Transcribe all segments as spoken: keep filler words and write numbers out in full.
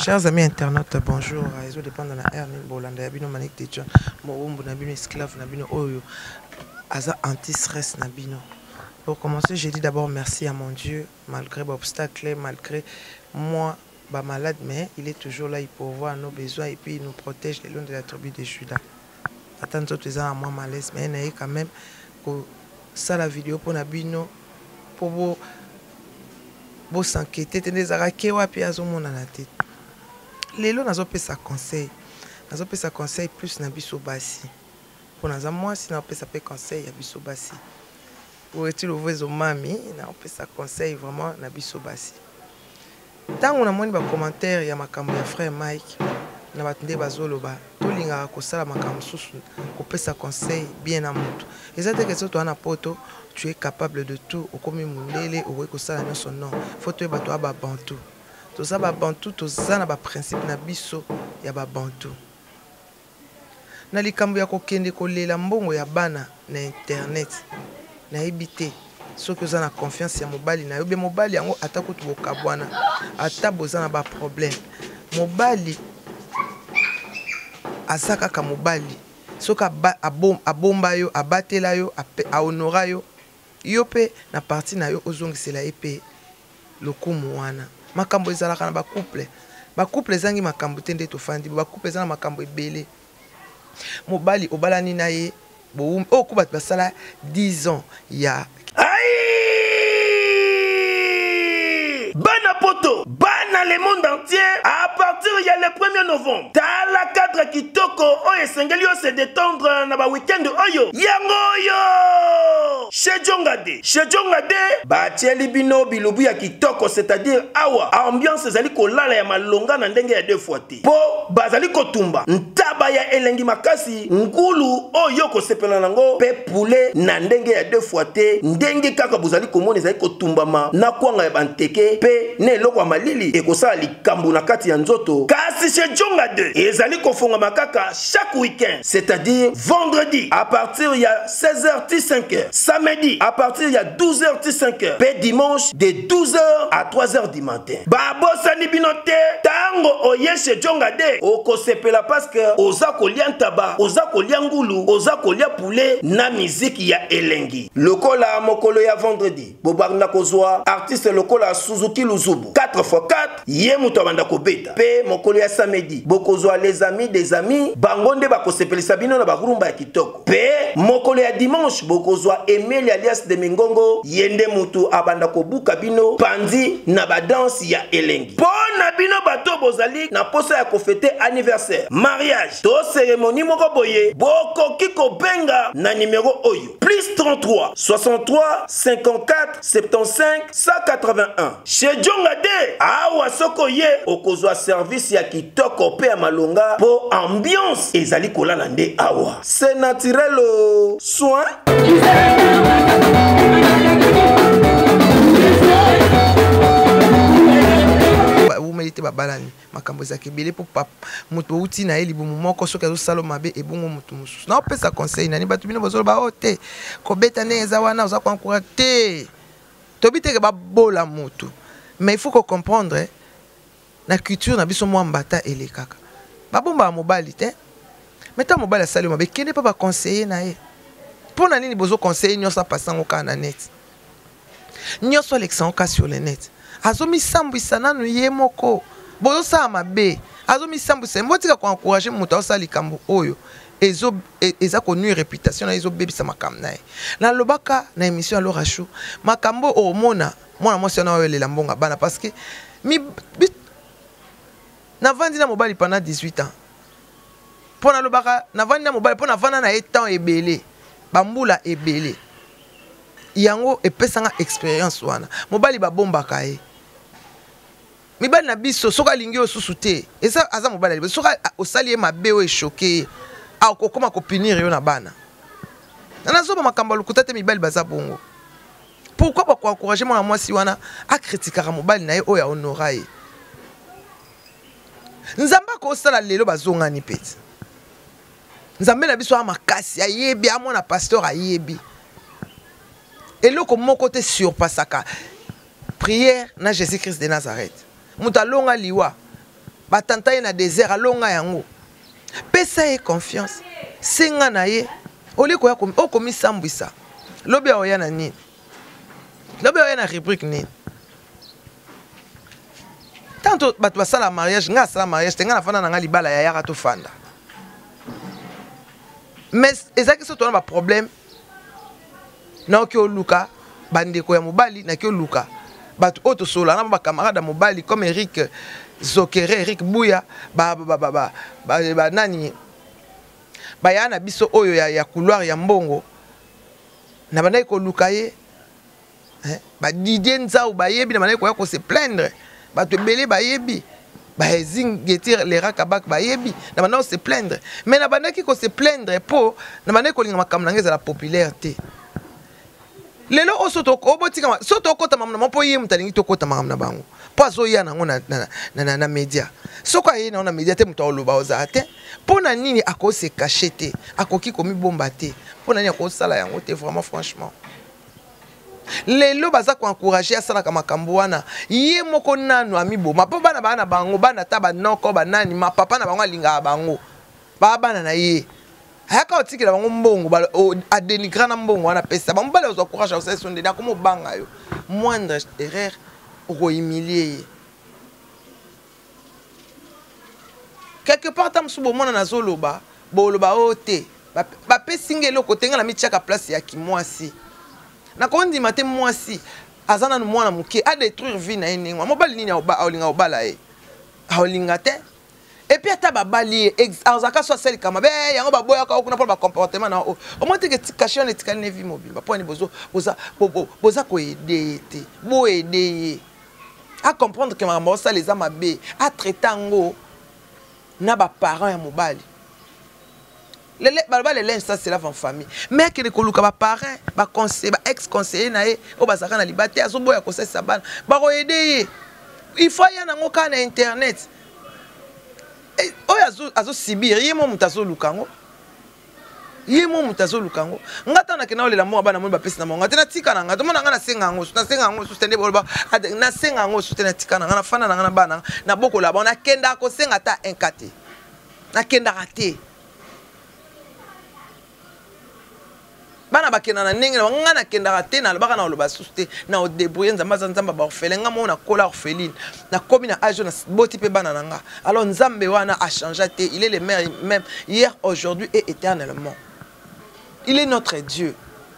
Chers amis internautes, bonjour. Ils ont dépend de la R. Bolanda, Nabino Manik Tejan, Morumbu, Nabino Esclave, Nabino Oyo, Aza anti-stress, Nabino. Pour commencer, j'ai dit d'abord merci à mon Dieu, malgré l'obstacle, malgré moi, bah, malade, mais il est toujours là, il pourvoit à nos besoins et puis il nous protège le long de la tribu de Judas. Attends, tu es à moi malaise, mais il y a quand même ça la vidéo pour Nabino, pour vous. Vous s'inquiétez, tenez à raquer, puis à mon la tête. Les lots n'ont pas sa conseil. N'ont pas sa conseil plus n'abisso bassi. Pour nous, moi, si n'ont pas sa conseil, abisso bassi. Pour être le voisin mami, n'ont pas sa conseil vraiment n'abisso bassi. Tant on a moins de commentaires, il y a ma caméra frère Mike. Na batinde bazoloba to linga ko sala makambo susu ko pesa conseil bien à mutu. Ezate que toi na poto tu es capable de tout okomi mundele owe ko sala no son nom. Faut to bato ba bantu. To sa ba bantu to za na ba principe na biso ya ba bantu. Na likambo ya ko kende ko lela mbongo ya bana na internet. Na ebité so que za na confiance ya mobali na yo be mobali yango atako to bokabwana ata bozana ba problème. Mobali asaka ka mobali soka abom abomba yo abatela yo a honora yo yo pe na parti na yo ozongisela epe lokumu wana makambo ezalaka na ba couple ba couple zangi makambo tende to fandi ba couple zana makambo ebele mobali obalani na ye bo o kuba basala dix ans ya Bana poto, bana le monde entier, à partir il y a le premier novembre. T'as la cadre kitoko, oye sengelio se détendre na ba weekend oyo. Yango yo! Chez Jongade, chez Jongade, ba tieli bino bilubu ya kitoko, c'est-à-dire awa, ambiance zali kolala ya malonga na ndenge ya deux fois te. Po bazali kotumba, ntaba ya elengi makasi, ngulu oyo ko sepela nango, pe poulet na ndenge ya deux fois te, ndenge kaka buzali komone zali kotumbama na kwanga ya banteke. Pe ne lokwa malili ekosala likambo na kati ya nzoto kasi chez Jonga deux ezali kofonga makaka chaque week-end, c'est-à-dire vendredi à partir ya seize heures cinq heures, samedi à partir ya douze heures cinq heures, pe dimanche de douze heures à trois heures du matin. Babosa ni binote tango oye chez Jonga deux okosepela parce que oza kolia ntaba, oza kolia ngulu, oza kolia poulet na musique ya elengi. Lokola mokolo ya vendredi bobarna kozwa artiste lokola Suzuki Luzubu quatre fois quatre ye muto banda ko beta pe mokolo ya samedi bokozwa les amis des amis bangonde bakosepelisa bino na bagurumba ya kitoko pe mokolo ya dimanche bokozwa Emile alias de Mingongo yende mutu abanda ko buka bino pandi na ba danse ya elengi pona bino bato bozali na posa ya kofete anniversaire mariage to cérémonie moko boye bokoki ko benga na numéro oyo plus trente-trois soixante-trois cinquante-quatre soixante-quinze cent quatre-vingt-un. Chez Jonga deux, awa soko ye okozwa service ya kitoko pe ya malonga po ambiance ezali kolala nde awa. C'est naturel o soin. Vous méritez babalani makambo za kebele pour papa mutu uti na eli bumu moko soka zo salo mabe e bungu mutu mususu. Na opesa conseil nani batu bino bozolo ba ote ko beta ne eza wana oza ko encourager tobite ke ba bola mutu. Mais il faut qu'on comprendre hein, la culture na biso mwa mbata ele kaka. Ba bomba mobali te. Mais ta mobali sali mabe kene pas ba conseiller na ye. Pona nini bozo conseiller nyosa pasango kana net. Nyoso l'exemple ka sur le net. Azomi sambwisa nanu ye moko. Bozo sa mabe. Azomi sambwisa mbotika ko encourager mutu osali kambo oyo. Ezo eza connu réputation na ezo bebisa makam na ye. Na lobaka na émission alors Rachou makambo o mona mwana mwasi na welela mbonga bana parce que mi na vandi na mobali pendant dix-huit ans. Pona lobaka na vandi na mobali pona vanda na etan ebele. Bambula ebele. Yango epesanga expérience wana. Mobali ba bomba kae. Mibali na biso soka lingi osusu te. Eza aza mobali soka osali mabe o choqué. A kokoma ko punir yo na bana. Na zoba makambo lukuta te mibali baza bongo. Pourquoi pas encourager mon mwasi wana a critiquer mobali na ye o ya honora ye. Nzamba ko sala lelo bazonga ni peti. Nzambe na biso makasi ayebi amona pasteur ayebi. Eloko moko te surpassaka. Prière na Jésus-Christ de Nazareth. Mutalonga liwa. batanta ye na désert alonga yango pesa ye confiance senga na ye oli ko ya o komi sambwisa lobi oya na nini lobi oya na rubrique nini tanto bato basala mariage nga asala mariage te nga na fanda na nga libala ya yaka to fanda mais ezaki so tona ba problème na ki oluka bandeko ya mobali na ki oluka bato oto sola na ba camarade ya mobali comme Eric Zokere Eric Bouya ba ba ba ba ba nani ba yana biso oyo ya, ya couloir ya mbongo na bandai ko luka ye hein ba Didier Nzao ba yebi na bandai ko ya ko se plaindre ba to belé ba yebi ba zing getir les rakabak ba yebi na bandai se plaindre mais na bandai ki ko se plaindre po na bandai ko linga makamna ngeza la popularité lelo osoto ko botika soto ko ta mamna mpo ye mutalingi to ko ta mamna bango po azo ya nango na na na na media soko ye na na media te muto oloba ozate po na nini akose cachete akoki komi bomba te po na nini akosala yango te vraiment franchement lelo baza ko encourager asala kama makambo wana ye moko nanu ami boma po bana bana bango bana taba noko banani ma papa na bango alinga bango ba bana na ye haka otikela bango mbongo ba a dénigrer na mbongo wana pesa ba mbala ozo courage au session de comme banga yo moindre erreur oko humilier quelque part tam subo mona na zoloba boloba ote ba pesingelo ko tenga na michaka place ya kimwasi na kondi matin mwasi azana no mwana muke a détruire vie na ene ngwa mobali nini oba olinga obala e olinga te et puis ata babali azaka so sel kama be yango baboya ka okuna pour ba comportement na o monte que tikation et tikane vie mobile ba point bozo boza boza ko aider te bo aider à comprendre que maman ça les amabe à traiter ngo na ba parents ya mobali les balba les linge ça c'est la famille mais que les koluka ba parents ba conseiller ba ex conseiller na e o bazaka na liberté azo boya ko ça bana ba ko aider il faut y na ngoka na internet oya azo azo sibir yemo mutazo lukango yemo mutazo lukango ngata na kena olela mo bana mo ba pesi na mo ngata na tika na ngata mo na ngana senga ngo na senga ngo sustende bolba na senga ngo sustende tika na ngana fana na ngana bana na boko la bona kenda ko senga ta enkate na kenda raté bana bakena na ndenge na ngana kenda raté na baka na loba suste na o débrouiller nzamba nzamba ba orphelin ngamo na kola orpheline na komi na age na boti pe bana nanga alors nzambe wana a changé te il est le même hier aujourd'hui et éternellement il est notre Dieu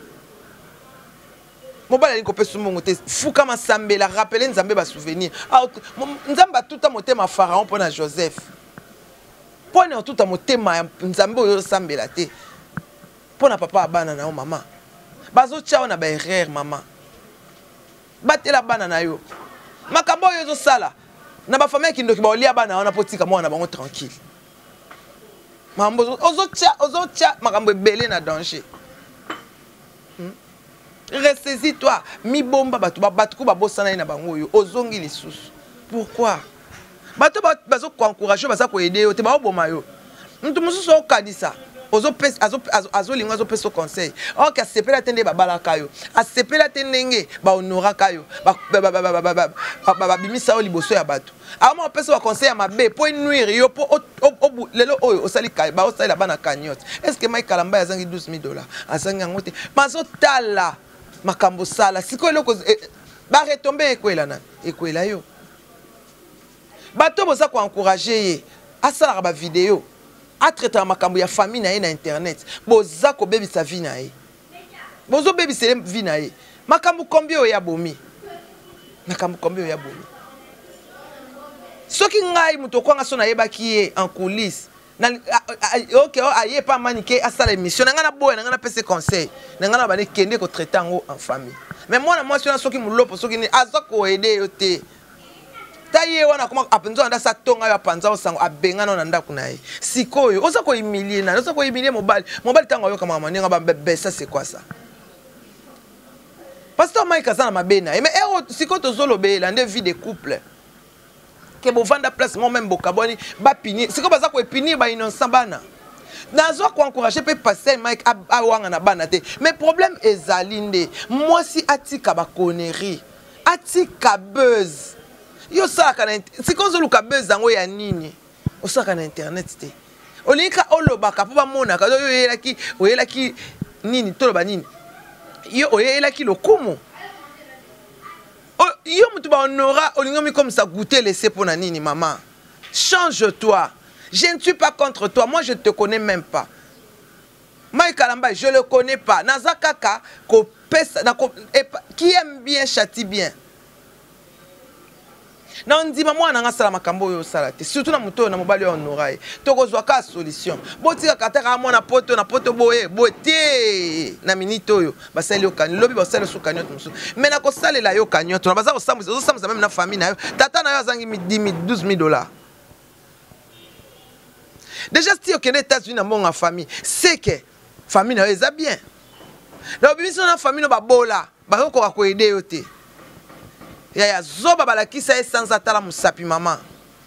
mobala liko pe sumongo te fuka masambe la rappeler nzambe ba souvenir nzamba tuta motema pharaon pona Joseph pona tuta motema nzambe oyo sambela te pona papa bana na o mama bazo chao na ba erreur mama batela bana na yo makambo yo zo sala na ba famille kindoki ba olia bana wana potika mwana bango tranquille mambo ozo cha ozo cha makambo ebele na danger hmm? Ressaisis-toi mi bomba batu ba batu ko ba bosana na bango yo ozongi lisusu pourquoi bato bazo ko encourager baza ko aider yo te ba oboma yo mtu mususu o kadisa ozo pes azo azo linga azo peso conseil ok asepela tende ba balaka yo asepela tendenge ba honora kayo ba ba ba ba ba bimisa o liboso ya bato ama peso ba conseil ya mabe po nuire yo po lelo oyo osali kai ba osali la bana cagnotte est-ce que Mike Kalamba yazangi douze mille dollars azangi ngote mazo tala makambo sala siko eloko ba retomber ekwela na ekwela yo bato boza ko encourager ye asala ba vidéo a traiter makambo ya famille na ye na internet boza ko bebisa vie na ye bozo bebisa vie na ye makambo combien ya bomi makambo combien ya bomi soki ngai muto kwanga so na yebaki ye en coulisses na OK aye pa manike asala émission nga na boya nga na pese conseil nga na bane kende ko traiter ngo en famille mais moi na moi soki mulopo soki ni azako aider yo te taye wana kuma apenzo anda sa tonga ya panza osango abengana na ndaku na ye sikoyo oza ko humilier na oza ko humilier mobali mobali tango yo kama maninga ba bébé ça c'est quoi ça pasteur Mike azana mabena mais ero siko tozolo be la vie de couple ke bo vanda place moi même bokaboni ba pini siko baza ko epini ba innocent bana nazo ko encourager pe pasteur Mike awanga na bana te mais problème ezalinde moi si atika ba connerie atika buzz yo saka na sikozo luka bezango ya nini osaka na internet te olinka olobaka po bamona ka yo yelaki oyelaki nini toloba nini yo oyelaki lokumu yo mutu ba honora olingomi comme ça goûter laisser pour na nini maman change-toi je ne suis pas contre toi moi je ne te connais même pas Mike Kalamba je le connais pas nazakaka ko pesa na ko qui aime bien châtie bien na ndima mwana nga sala makambo yo sala te surtout na muto na mobali honora e tokozwa ka solution botika kataka mwana poto na poto boye bote na minute oyo basali okani lobi basali so kanyoto musu mais na ko salela yo kanyoto na baza ko samuza zo samuza même na famille na yo tata na yo azangi dix mille douze mille dollars déjà si okende États-Unis na monga famille c'est que famille na yo eza bien na biso na famille no babola ba ko ko aider yo te ya ya zoba balakisa sans atala musapi maman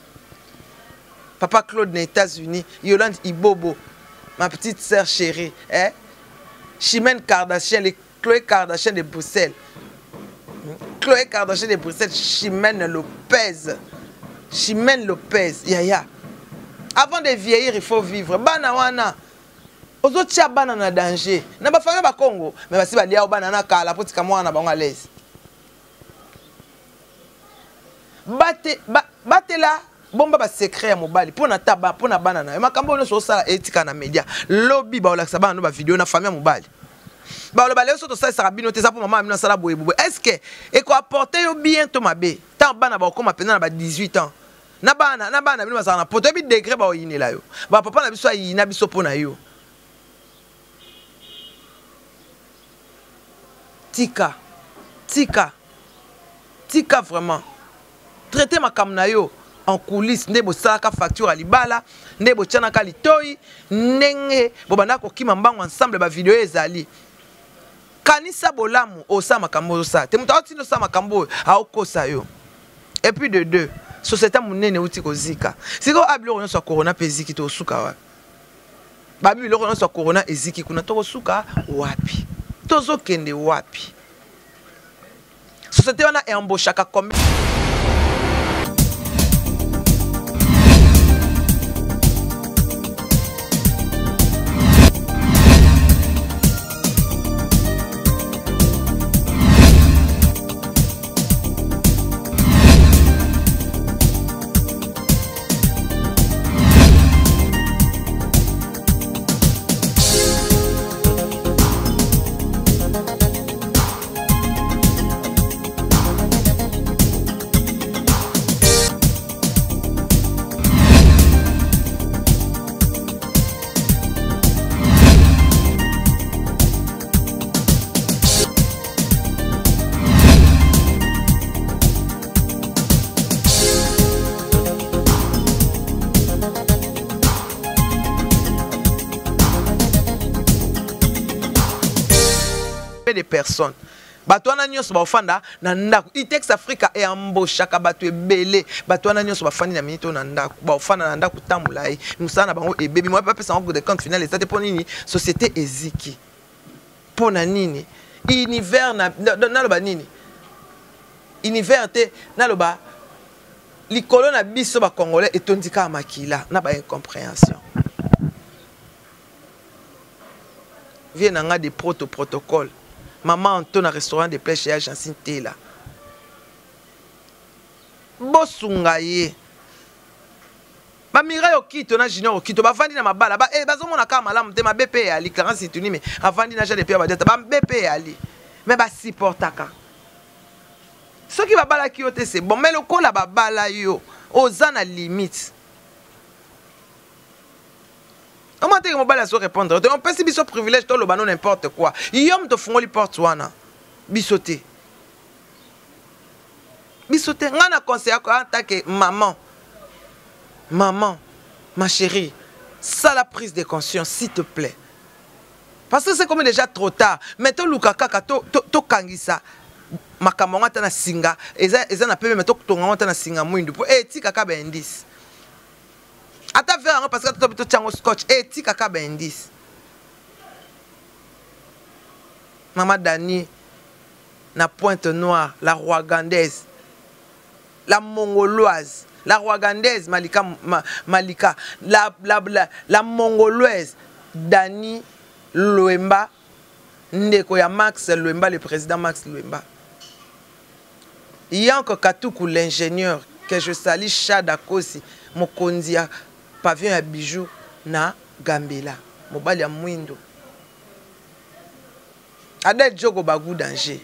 papa Claude aux États-Unis Yolande Ibobo ma petite sœur chérie hein Chimène Kardashian les Chloé Kardashian de Bruxelles Chloé Kardashian de Bruxelles Chimène Lopez Chimène Lopez ya ya avant de vieillir il faut vivre bana wana ozo tia bana na danger na ba famille ba Congo mais basi ba lia bana na kala potika mwana bango à l'aise bate ba, bate la bomba ba secret ya mobali pona taba pona bana na makambo no so sala etika na media lobby ba olakisa bana no ba video na famille ya mobali ba lo ba le so to sa sarabino te sa pour maman na sala boye boye est-ce que e ko apporter yo bien to mabe tant bana ba ko mapena na ba dix-huit ans na bana na bana bino basana poto bi degré ba oyinela yo ba papa na biso ayina biso pona yo tika tika tika vraiment traiter ma kamnayo en coulisses ndebo salaka facture alibala ndebo tchana kalitoi nenge bobana ko kima mbango ensemble ba video ezali kanisa bolamu osa makambo sa te muta otino sa makambo a okosa yo et puis de deux société munene uti kozika siko abilo ko so corona peziki to suka wa babi lo ko so corona eziki kuna to suka wapi tozo kende wapi société wana embauchaka comme des personnes bato wana nyonso ba ofanda na ndako Itex Africa e amboshaka bato ebele bato wana nyonso bafandi na minute na ndako ba ofanda na ndako tambula yi musana bango ebebi moi papa sango de compte final ça dépend nini société eziki pona nini univers na na loba nini univers te na loba likolo na biso ba congolais etondika makila na ba incompréhension vient nga des proto protocoles maman Anton na restaurant de plage chez Agence Tela bosunga ye ba mira yo kito na junior kito ba vandi na mabala ba eh bazo mona ka malamu te ma B P ali Clarence Ituni mais avandi na ja de pia ba data ba B P ali mais ba supportaka ce qui va bala ki yo te c'est bon mais le kola ba bala yo ozana limite. Comment tu peux répondre? On peut si biso privilège to lo bano n'importe quoi. Yom te fongoli porte wana. Bisoté. Bisoté ngana conseil ko en tant que maman. Maman, ma chérie, ça la prise de conscience s'il te plaît. Parce que c'est comme déjà trop tard. Mais to lukaka ka to to kangisa. Makamonga tana singa, eza eza na peme mais to tonga tana singa mwindu. Eh ti kaka ba indice. Ata faire parce que tu as un scotch et tu as un indice. Maman Dani, na Pointe Noire, la roi gandaise. la mongoloise, la rwandaise Malika, ma, Malika, la, la, la, la mongoloise Dani Luemba, Ndeko ya Max Luemba, le président Max Luemba. Yanko Katoukou, l'ingénieur, que je salue, Chada Kosi, Mokondia, pavillon à bijoux, na Gambela, Mobali ya Mwindo. Adel Djogo Bagou danger.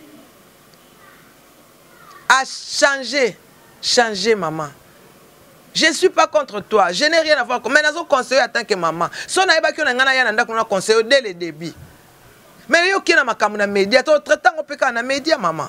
A changé, changé maman. Je ne suis pas contre toi, je n'ai rien à voir. Mais nous avons conseillé en tant que maman. Si on a eu conseillé dès le début. Mais yo qui na makamu na média, to traitant on peut ka na média maman.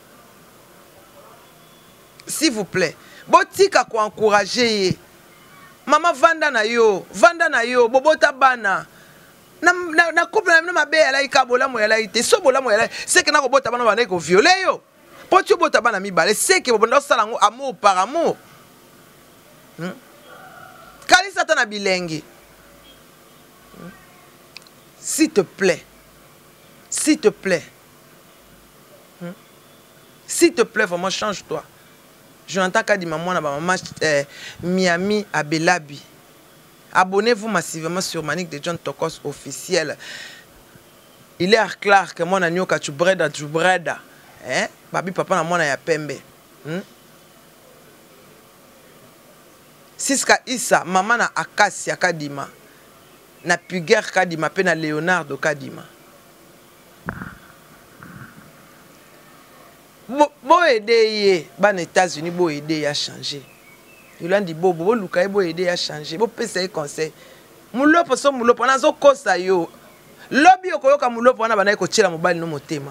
S'il vous plaît, botika ko encourager. Maman vanda na yo, vanda na yo, bobota bana. Na na na couple na mabe ala ikabola mo ala ite. So bola mo ala, c'est que na ko bota bana bana ko violer yo. Po tu bota bana mi balé, c'est que bobo ndo sala ngo amour par amour. Hmm? Kali satana bilengi. Hmm? S'il te plaît. S'il te plaît. Hmm? S'il te plaît, vraiment, change-toi. Je n'entends qu'à dire maman, maman, euh, Miami à Belabi. Abonnez-vous massivement sur Manic de John Tokos officiel. Il est clair que mon agneau quand tu breda, tu breda. Hein? Babi papa na mona ya pembe. Hmm? Siska Issa, maman na Akasia Kadima. Na Puger Kadima, pe na Leonardo Kadima. Bo, bo aider ban États-Unis bo aider à changer. Il a dit bo bo luka bo aider à changer. Bo pesa e conseil. Mulopo so mulopo na zo kosa yo. Lobby okoyoka mulopo wana bana ko tshela mobali no motema.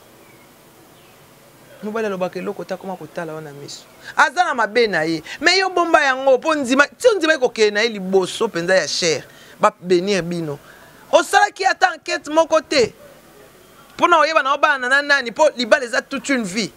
Mobali lo bakelo ko ta koma ko tala wana miso. Azana mabe na ye. Mais yo bomba yango po ndima, ti ndima ko ke na ye liboso penza ya cher. Ba benir bino. O sala ki ata enquête mon côté. Pour nous, il y a des pour libérer toute une vie.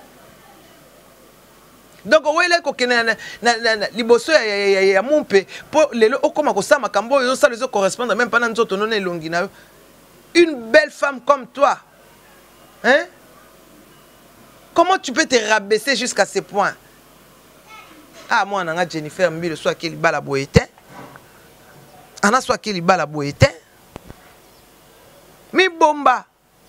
Donc, vous voyez que les bosses y a mon père pour les lots comme ça, ma cambo, ça les correspondent même pendant notre nom longuina. Une belle femme comme toi, hein? Comment tu peux te rabaisser jusqu'à ce point? Ah, moi, on a Jennifer Mbile, soit qu'il bat la boété. On a soit qu'il bat la boété. Mi bomba.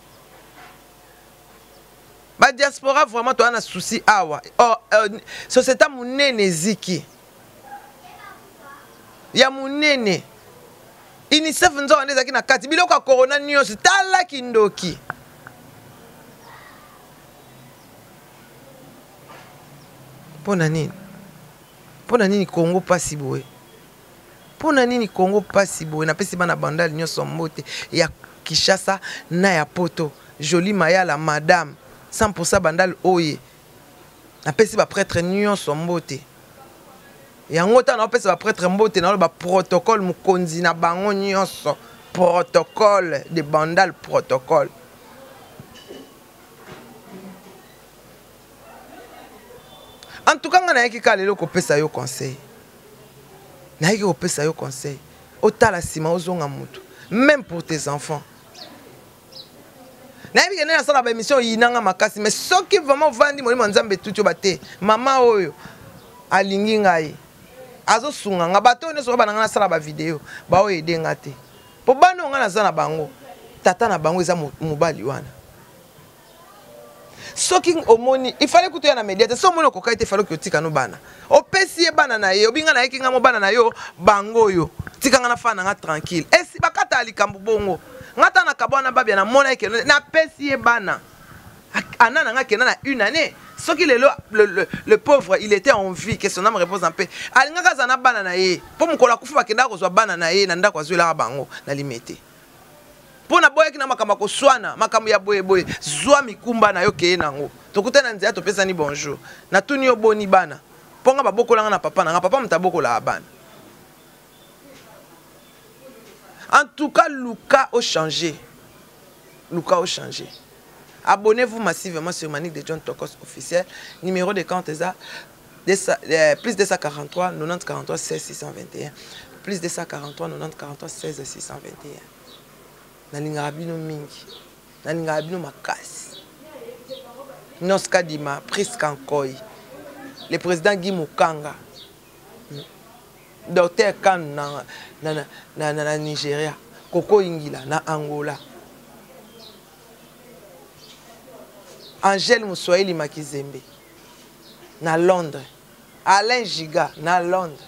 La diaspora, vraiment, tu as un souci. Awa. Oh, euh, société mounene ziki. Ya mounene. Unicef nzo ande zaki na kati. Biloko corona news. Tala kindoki. Pona nini? Pona nini Congo pas si boé? Pona nini Congo pas si boé? Na pesi bana bandal nyoso mbote. Ya Kishasa na ya poto. Jolie Maya la madame. cent pour cent bandal oye. Na pesi ba prêtre nyon sombote. Ya ngota na pesi ba prêtre mbote na ba protocole mukonzi na bango nyonso. Protocole de bandal protocole. En tout cas, na yaki ka lelo ko pesa yo conseil. Na yaki ko pesa yo conseil. Otala sima ozonga mutu. Même pour tes enfants. Na yaki na sala ba émission yinanga makasi mais soki vraiment vandi molimo nzambe tutu bate. Mama oyo alingi ngai. Azo sunga nga bato ne so ba na sala ba vidéo. Ba o aider ngate. Po bano nga na zana bango. Tata na bango eza mobali wana. Soki omoni il fallait que tu aies na médiate so moni kokai te fallait que tika no bana opesi e bana na ye obinga na yekinga mo bana na yo bango yo tika nga na fana nga tranquille esi bakata alikambu bongo ngata na kabwana babia na mona ke na pesi e bana anana nga kena na une année soki le, le, le, le pauvre il était en vie que son âme repose en paix alinga kaza na bana na ye po mukola kufu bakenda ko zwa bana na ye na ndako azwela bango na limité. Pour na boye kina makamba ko swana makambo ya boye boye zwa mikumba na yo ke nango tokutana nzia to pesa ni bonjour na tuni yo boni bana ponga babokola na papa na papa mtabokola bana. En tout cas Luka a changé. Luka a changé. Abonnez-vous massivement sur Manic de John Tokos officiel, numéro de compte ça plus deux cent quarante-trois quatre-vingt-dix quarante-trois seize six cent vingt et un plus deux cent quarante-trois quatre-vingt-dix quarante-trois seize six cent vingt et un. Nalinga bino mingi nalinga bino makasi noska dima priska nkoi le président Guy Mukanga, docteur Kan na na na na, na, na Nigeria, Koko Ingila na Angola, Angèle Moussoaili Makizembe na Londres, Alain Giga na Londres,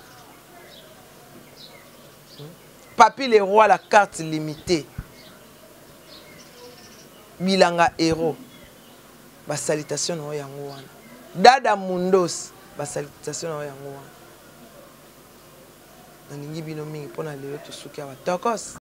Papi le roi la carte limitée, Bilanga héros, ba salutation na yango wana. Dada Mundos, ba salutation na yango wana. Nalingi bino mingi pona lelo to suki ya tokos.